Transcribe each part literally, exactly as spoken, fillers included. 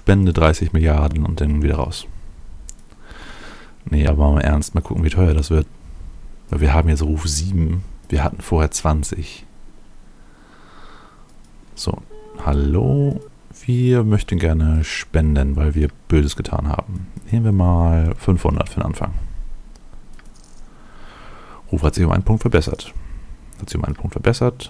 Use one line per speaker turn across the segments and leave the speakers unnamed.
spende dreißig Milliarden und dann wieder raus. Nee, aber mal ernst, mal gucken, wie teuer das wird. Weil wir haben jetzt Ruf sieben, wir hatten vorher zwanzig. So, hallo, wir möchten gerne spenden, weil wir Böses getan haben. Nehmen wir mal fünfhundert für den Anfang. Ruf hat sich um einen Punkt verbessert. Hat sich um einen Punkt verbessert.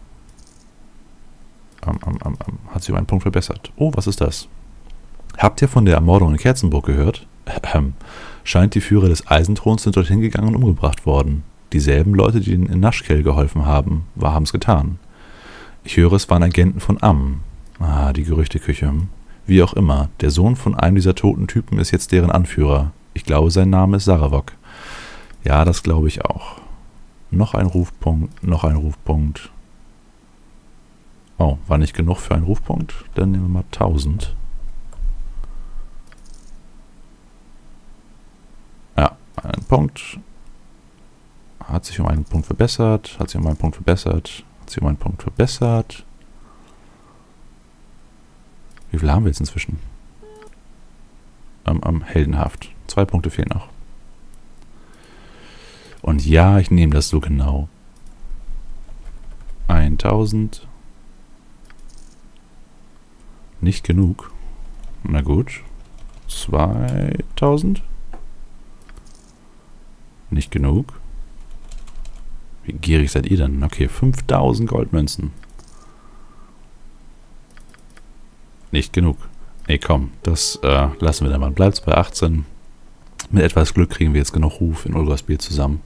Ähm, ähm, ähm, hat sich um einen Punkt verbessert. Oh, was ist das? Habt ihr von der Ermordung in Kerzenburg gehört? Ähm, scheint die Führer des Eisenthrons sind dorthin gegangen und umgebracht worden. Dieselben Leute, die ihnen in Naschkel geholfen haben, haben es getan. Ich höre, es waren Agenten von Am. Ah, die Gerüchteküche. Wie auch immer, der Sohn von einem dieser toten Typen ist jetzt deren Anführer. Ich glaube, sein Name ist Saravok. Ja, das glaube ich auch. Noch ein Rufpunkt, noch ein Rufpunkt. Oh, war nicht genug für einen Rufpunkt? Dann nehmen wir mal tausend. Ja, ein Punkt. Hat sich um einen Punkt verbessert, hat sich um einen Punkt verbessert, hat sich um einen Punkt verbessert. Wie viel haben wir jetzt inzwischen? Ähm, ähm, heldenhaft. Zwei Punkte fehlen noch. Und ja, ich nehme das so genau. eintausend. Nicht genug. Na gut. zweitausend. Nicht genug. Wie gierig seid ihr denn? Okay, fünftausend Goldmünzen. Nicht genug. Nee, komm, das äh, lassen wir dann mal. Bleibt's bei achtzehn. Mit etwas Glück kriegen wir jetzt genug Ruf in Ulrasbiel zusammen.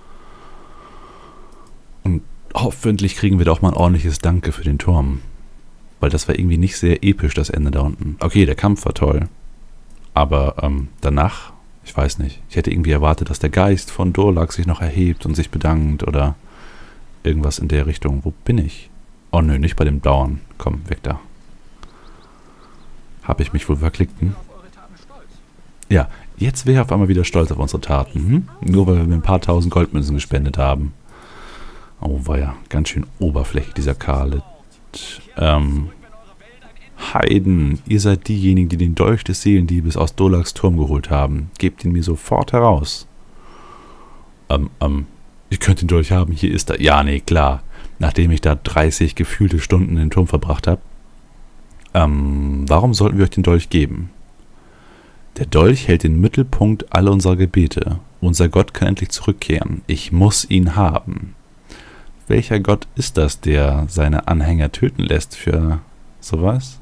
Und hoffentlich kriegen wir da auch mal ein ordentliches Danke für den Turm. Weil das war irgendwie nicht sehr episch, das Ende da unten. Okay, der Kampf war toll. Aber ähm, danach, ich weiß nicht. Ich hätte irgendwie erwartet, dass der Geist von Dorlak sich noch erhebt und sich bedankt oder irgendwas in der Richtung. Wo bin ich? Oh nö, nicht bei dem Bauern. Komm, weg da. Habe ich mich wohl verklickt? Hm? Ja, jetzt wäre ich auf einmal wieder stolz auf unsere Taten. Hm? Nur weil wir mir ein paar tausend Goldmünzen gespendet haben. Oh, war ja ganz schön oberflächlich, dieser Karlet. Ähm, Heiden, ihr seid diejenigen, die den Dolch des Seelendiebes aus Dorlaks Turm geholt haben. Gebt ihn mir sofort heraus. Ähm, ähm, ihr könnt den Dolch haben, hier ist er. Ja, nee, klar. Nachdem ich da dreißig gefühlte Stunden in den Turm verbracht habe. Ähm, warum sollten wir euch den Dolch geben? Der Dolch hält den Mittelpunkt aller unserer Gebete. Unser Gott kann endlich zurückkehren. Ich muss ihn haben. Welcher Gott ist das, der seine Anhänger töten lässt für sowas?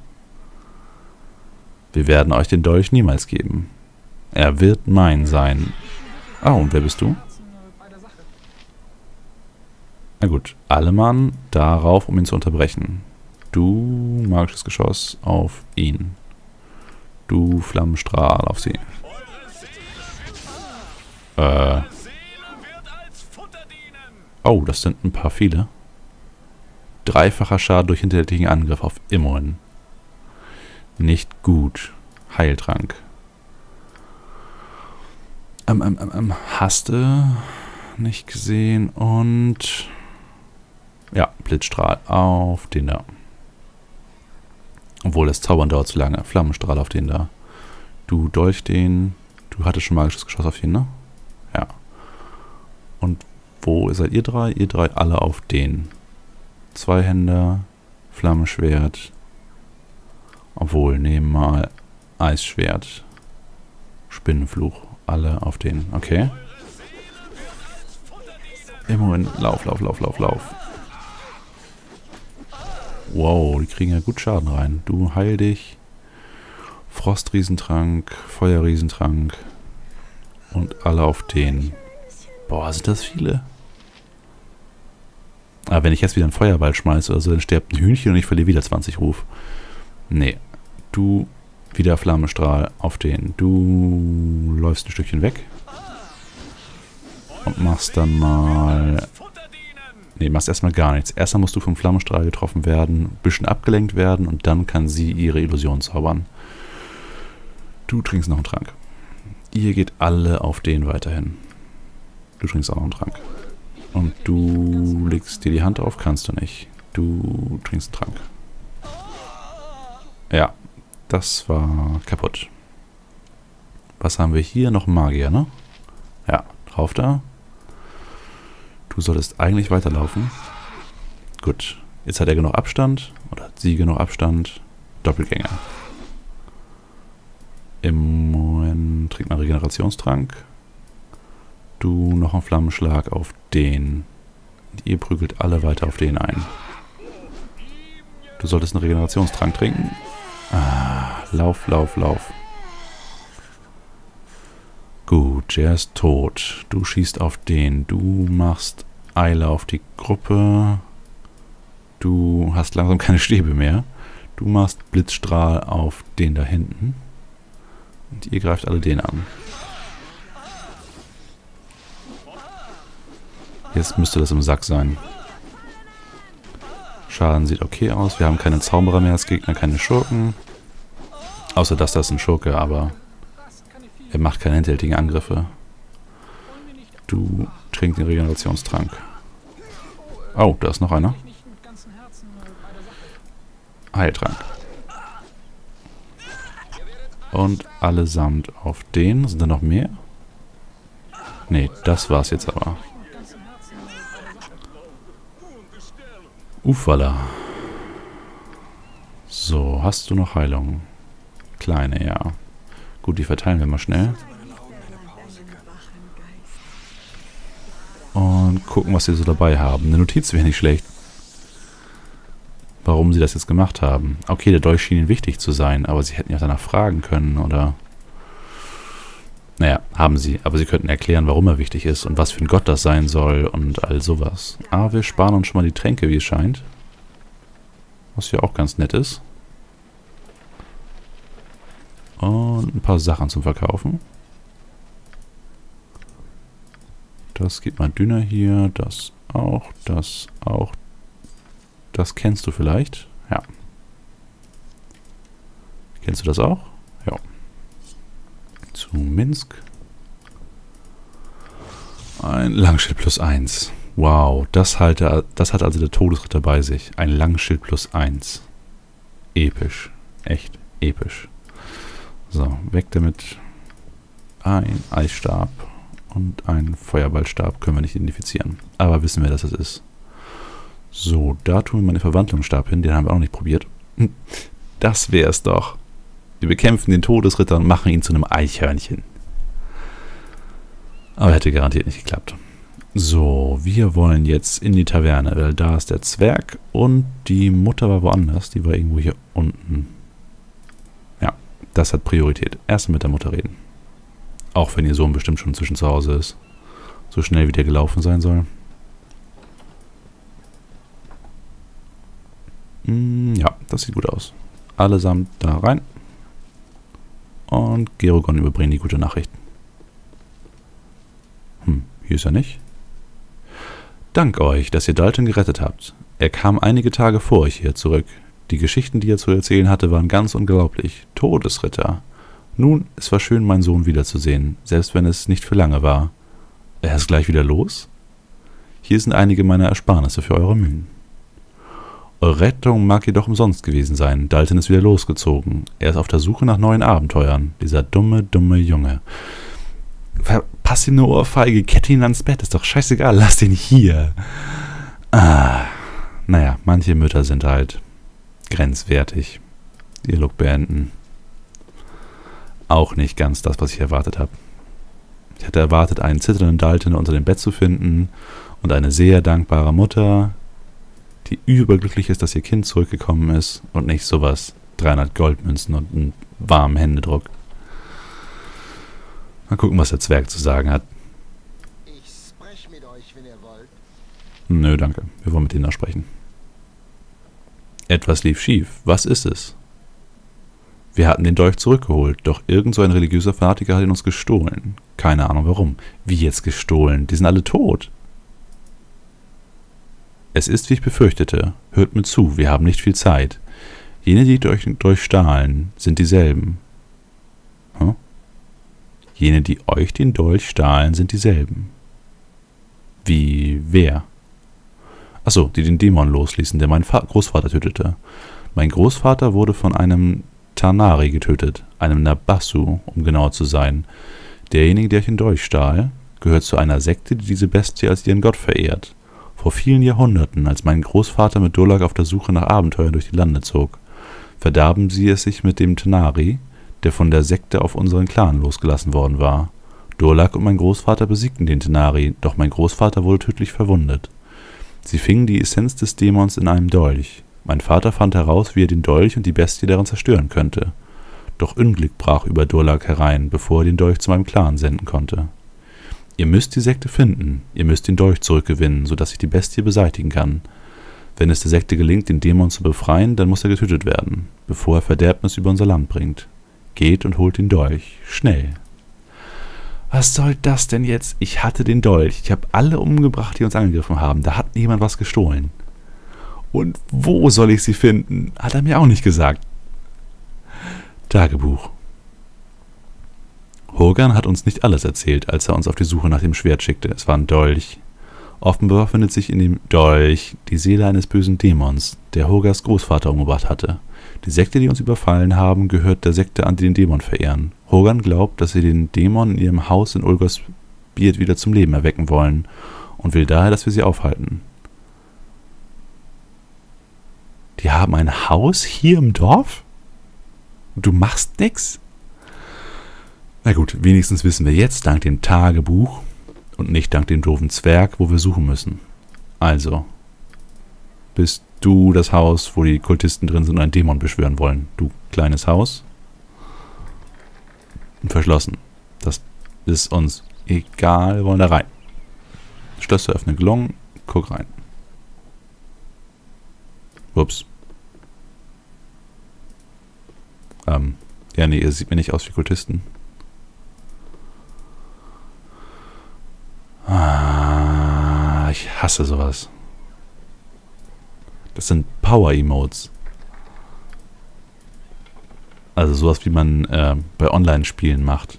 Wir werden euch den Dolch niemals geben. Er wird mein sein. Oh, und wer bist du? Na gut, alle Mann darauf, um ihn zu unterbrechen. Du, magisches Geschoss, auf ihn. Du, Flammenstrahl, auf sie. Äh... Oh, das sind ein paar viele. Dreifacher Schaden durch hinterhältigen Angriff auf Immun. Nicht gut. Heiltrank. Ähm, ähm, ähm, ähm, Haste. Nicht gesehen. Und... Ja, Blitzstrahl auf den da. Obwohl, das Zaubern dauert zu lange. Flammenstrahl auf den da. Du Dolch den. Du hattest schon magisches Geschoss auf den, ne? Ja. Und wo seid ihr drei? Ihr drei alle auf den. Zweihänder, Flammenschwert. Obwohl, nehmen mal Eisschwert. Spinnenfluch. Alle auf den. Okay. Im Moment. Lauf, lauf, lauf, lauf, lauf. Wow, die kriegen ja gut Schaden rein. Du heil dich. Frostrriesentrank, Feuerriesentrank. Und alle auf den. Boah, sind das viele? Aber wenn ich jetzt wieder einen Feuerball schmeiße oder so, dann stirbt ein Hühnchen und ich verliere wieder zwanzig Ruf. Nee. Du, wieder Flammenstrahl auf den. Du läufst ein Stückchen weg. Und machst dann mal... Nee, machst erstmal gar nichts. Erstmal musst du vom Flammenstrahl getroffen werden, ein bisschen abgelenkt werden und dann kann sie ihre Illusion zaubern. Du trinkst noch einen Trank. Ihr geht alle auf den weiterhin. Du trinkst auch noch einen Trank. Und du legst dir die Hand auf, kannst du nicht. Du trinkst einen Trank. Ja, Das war kaputt. Was haben wir hier? Noch Magier, ne? Ja, drauf da. Du solltest eigentlich weiterlaufen. Gut. Jetzt hat er genug Abstand. Oder hat sie genug Abstand. Doppelgänger. Im Moment trinkt man Regenerationstrank. Du noch einen Flammenschlag auf den. Und ihr prügelt alle weiter auf den ein. Du solltest einen Regenerationstrank trinken. Ah, lauf, lauf, lauf. Gut, er ist tot. Du schießt auf den. Du machst Eile auf die Gruppe. Du hast langsam keine Stäbe mehr. Du machst Blitzstrahl auf den da hinten. Und ihr greift alle den an. Jetzt müsste das im Sack sein. Schaden sieht okay aus. Wir haben keine Zauberer mehr als Gegner, keine Schurken. Außer dass das ein Schurke, aber er macht keine hinterhältigen Angriffe. Du trinkst den Regenerationstrank. Oh, da ist noch einer. Heiltrank. Und allesamt auf den. Sind da noch mehr? Nee, das war's jetzt aber. Ufala. So, hast du noch Heilung? Kleine, ja. Gut, die verteilen wir mal schnell. Und gucken, was sie so dabei haben. Eine Notiz wäre nicht schlecht. Warum sie das jetzt gemacht haben. Okay, der Dolch schien ihnen wichtig zu sein, aber sie hätten ja danach fragen können, oder... Naja, haben sie. Aber sie könnten erklären, warum er wichtig ist und was für ein Gott das sein soll und all sowas. Aber wir sparen uns schon mal die Tränke, wie es scheint. Was ja auch ganz nett ist. Und ein paar Sachen zum Verkaufen. Das gibt mal dünner hier. Das auch. Das auch. Das kennst du vielleicht. Ja. Kennst du das auch? Ja. Zu Minsk. Ein Langschild plus eins. Wow, das, halt, das hat also der Todesritter bei sich. Ein Langschild plus eins. Episch. Echt episch. So, weg damit. Ein Eisstab und ein Feuerballstab können wir nicht identifizieren. Aber wissen wir, dass es ist. So, da tun wir mal den Verwandlungsstab hin. Den haben wir auch noch nicht probiert. Das wäre es doch. Wir bekämpfen den Todesritter und machen ihn zu einem Eichhörnchen. Aber hätte garantiert nicht geklappt. So, wir wollen jetzt in die Taverne, weil da ist der Zwerg und die Mutter war woanders. Die war irgendwo hier unten. Ja, das hat Priorität. Erst mit der Mutter reden. Auch wenn ihr Sohn bestimmt schon zwischen zu Hause ist. So schnell wie der gelaufen sein soll. Hm, ja, das sieht gut aus. Allesamt da rein. Und Gerogon überbringen die gute Nachrichten. Hm, hier ist er nicht. Dank euch, dass ihr Dalton gerettet habt. Er kam einige Tage vor euch hier zurück. Die Geschichten, die er zu erzählen hatte, waren ganz unglaublich. Todesritter. Nun, es war schön, meinen Sohn wiederzusehen, selbst wenn es nicht für lange war. Er ist gleich wieder los? Hier sind einige meiner Ersparnisse für eure Mühen. Eure Rettung mag jedoch umsonst gewesen sein. Dalton ist wieder losgezogen. Er ist auf der Suche nach neuen Abenteuern. Dieser dumme, dumme Junge. Verpass ihm eine Ohrfeige, kette ihn ans Bett. Ist doch scheißegal, lass ihn hier. Ah, naja, manche Mütter sind halt grenzwertig. Dialog beenden. Auch nicht ganz das, was ich erwartet habe. Ich hatte erwartet, einen zitternden Dalton unter dem Bett zu finden und eine sehr dankbare Mutter, die überglücklich ist, dass ihr Kind zurückgekommen ist und nicht sowas. dreihundert Goldmünzen und einen warmen Händedruck. Mal gucken, was der Zwerg zu sagen hat.
Ich spreche mit euch, wenn ihr wollt.
Nö, danke. Wir wollen mit denen noch sprechen. Etwas lief schief. Was ist es? Wir hatten den Dolch zurückgeholt, doch irgend so ein religiöser Fanatiker hat ihn uns gestohlen. Keine Ahnung warum. Wie jetzt gestohlen? Die sind alle tot. Es ist, wie ich befürchtete. Hört mir zu, wir haben nicht viel Zeit. Jene, die euch den Dolch stahlen, sind dieselben. Hm? Jene, die euch den Dolch stahlen, sind dieselben. Wie, wer? Achso, die den Dämon losließen, der meinen Fa- Großvater tötete. Mein Großvater wurde von einem Tanari getötet, einem Nabassu, um genauer zu sein. Derjenige, der euch den Dolch stahl, gehört zu einer Sekte, die diese Bestie als ihren Gott verehrt. Vor vielen Jahrhunderten, als mein Großvater mit Durlak auf der Suche nach Abenteuern durch die Lande zog, verdarben sie es sich mit dem Tanari, der von der Sekte auf unseren Clan losgelassen worden war. Durlak und mein Großvater besiegten den Tanari, doch mein Großvater wurde tödlich verwundet. Sie fingen die Essenz des Dämons in einem Dolch. Mein Vater fand heraus, wie er den Dolch und die Bestie darin zerstören könnte. Doch Unglück brach über Durlak herein, bevor er den Dolch zu meinem Clan senden konnte. Ihr müsst die Sekte finden, ihr müsst den Dolch zurückgewinnen, sodass ich die Bestie beseitigen kann. Wenn es der Sekte gelingt, den Dämon zu befreien, dann muss er getötet werden, bevor er Verderbnis über unser Land bringt. Geht und holt den Dolch. Schnell. Was soll das denn jetzt? Ich hatte den Dolch. Ich habe alle umgebracht, die uns angegriffen haben. Da hat niemand was gestohlen. Und wo soll ich sie finden? Hat er mir auch nicht gesagt. Tagebuch. Hogan hat uns nicht alles erzählt, als er uns auf die Suche nach dem Schwert schickte. Es war ein Dolch. Offenbar findet sich in dem Dolch die Seele eines bösen Dämons, der Hogas Großvater umgebracht hatte. Die Sekte, die uns überfallen haben, gehört der Sekte an, die den Dämon verehren. Hogan glaubt, dass sie den Dämon in ihrem Haus in Ulgorsbiet wieder zum Leben erwecken wollen und will daher, dass wir sie aufhalten. Die haben ein Haus hier im Dorf? Du machst nix? Na gut, wenigstens wissen wir jetzt, dank dem Tagebuch und nicht dank dem doofen Zwerg, wo wir suchen müssen. Also, bist du das Haus, wo die Kultisten drin sind und einen Dämon beschwören wollen? Du kleines Haus? Verschlossen. Das ist uns egal, wir wollen da rein. Schlösser öffnen gelungen, guck rein. Ups. Ähm, ja, nee, ihr sieht mir nicht aus wie Kultisten. Ah, ich hasse sowas. Das sind Power-Emotes. Also sowas, wie man äh, bei Online-Spielen macht.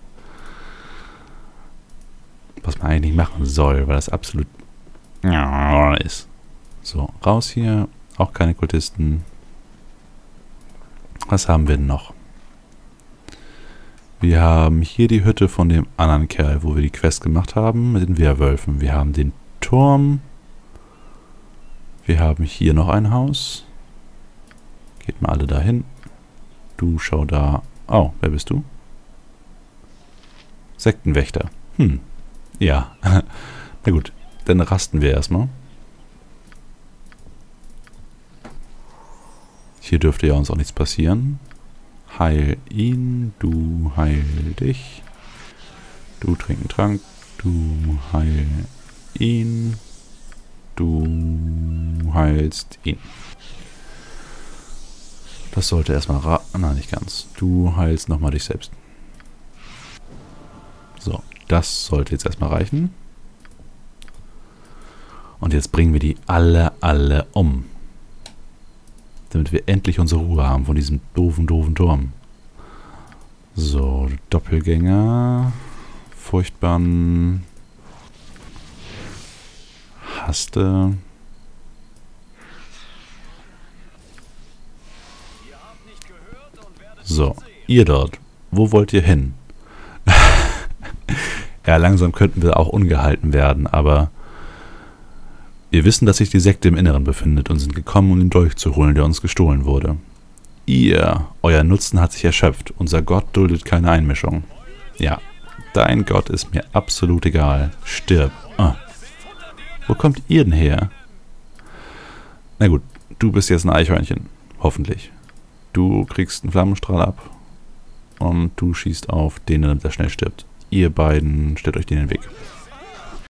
Was man eigentlich nicht machen soll, weil das absolut ist. So, raus hier. Auch keine Kultisten. Was haben wir denn noch? Wir haben hier die Hütte von dem anderen Kerl, wo wir die Quest gemacht haben, mit den Werwölfen. Wir haben den Turm. Wir haben hier noch ein Haus. Geht mal alle dahin. Du schau da. Oh, wer bist du? Sektenwächter. Hm. Ja. Na gut, dann rasten wir erstmal. Hier dürfte ja uns auch nichts passieren. Heil ihn, du heil dich. Du trink einen Trank, du heil ihn. Du heilst ihn. Das sollte erstmal ra... Nein, nicht ganz. Du heilst nochmal dich selbst. So, das sollte jetzt erstmal reichen. Und jetzt bringen wir die alle, alle um. Damit wir endlich unsere Ruhe haben von diesem doofen, doofen Turm. So, Doppelgänger. Furchtbaren. Haste. So, ihr dort. Wo wollt ihr hin? Ja, langsam könnten wir auch ungehalten werden, aber wir wissen, dass sich die Sekte im Inneren befindet und sind gekommen, um den Dolch zu holen, der uns gestohlen wurde. Ihr, euer Nutzen hat sich erschöpft. Unser Gott duldet keine Einmischung. Ja, dein Gott ist mir absolut egal. Stirb. Ah. Wo kommt ihr denn her? Na gut, du bist jetzt ein Eichhörnchen. Hoffentlich. Du kriegst einen Flammenstrahl ab und du schießt auf den, damit er schnell stirbt. Ihr beiden stellt euch den in den Weg.